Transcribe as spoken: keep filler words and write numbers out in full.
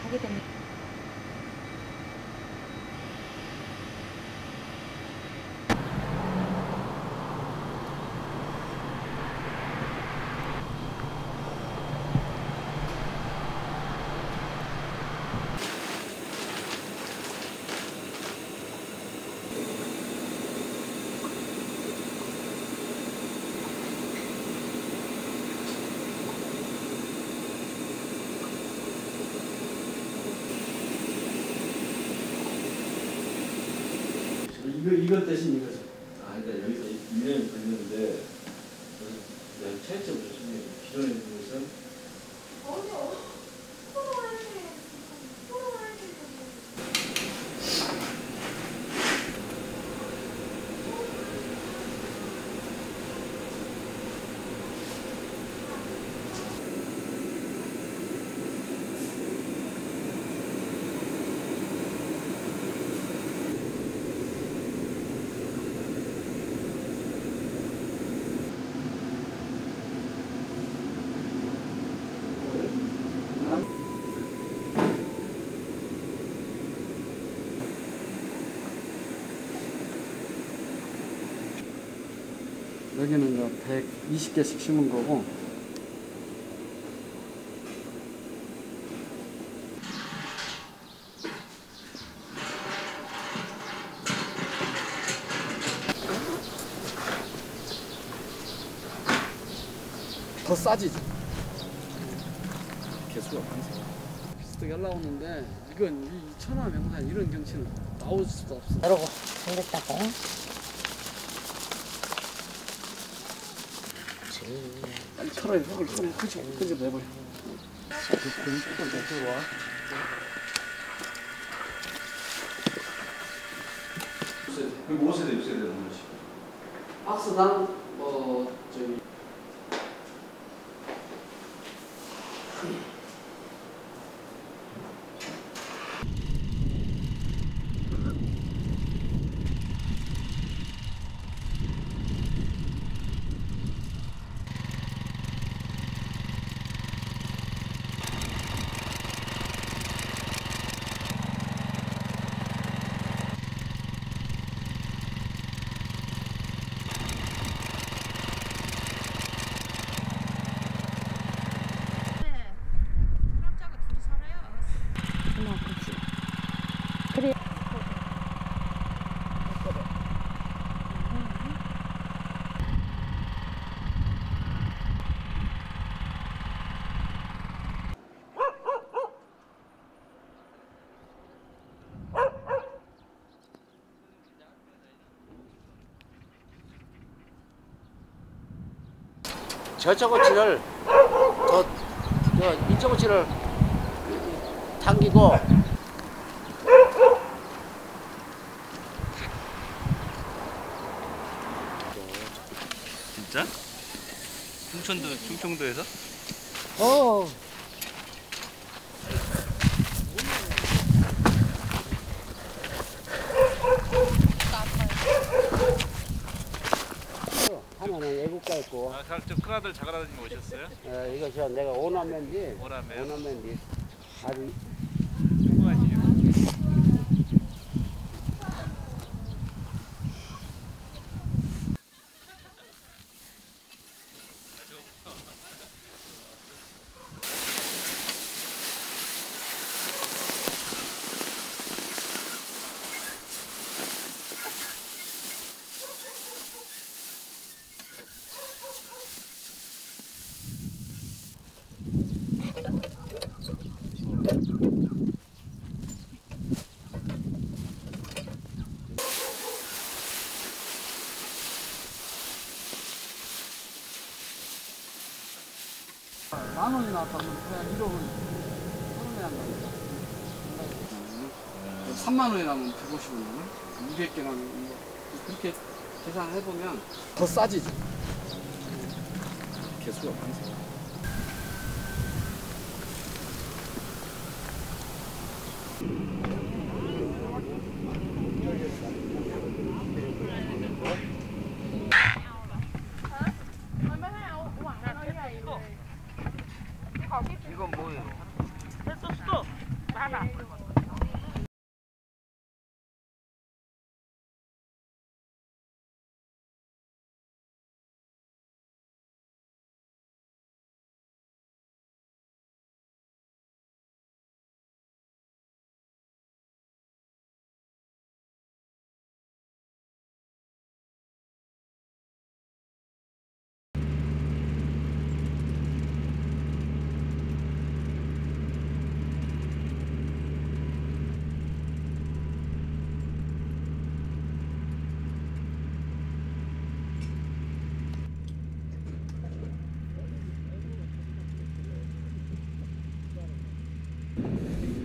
하게 됩니다. 이거, 이것 대신 이거죠. 아, 그러니까 여기서 이름이 걸리는데, 내가 차이점을 조심해. 기존에 있는 것은 여기는 백이십 개씩 심은 거고, 더 싸지지. 개수가 많죠. 비슷하게 올라오는데 이건 이 천안 명산 이런 경치는 나올 수도 없어. 이러고 생겼다고. 빨리 털어야 흙을 좀 끄집 끄집 내버려. 그 조금 더 들어와. 그럼 오 세대, 육 세대 넘는 식. 박스당 뭐 저기 그래. 저쪽 꼬치를 더, 더 이쪽 꼬치를 당기고 진짜? 충청도 충청도에서? 어 하나는 애국가 있고, 아, 저 큰 아들 작은 아드님 오셨어요? 어, 이거 저 내가 오남매인데 오남매요? 오남매인데 아주 궁금하시죠? 만 원이 나왔다면 그냥 일억은 서른에 안 나온다. 삼만 원이 나면 백오십 원, 이백 개 나면 그렇게 계산을 해보면 더 싸지지. 개수가 많죠. 이건 뭐예요? 됐어, 스톱. 네.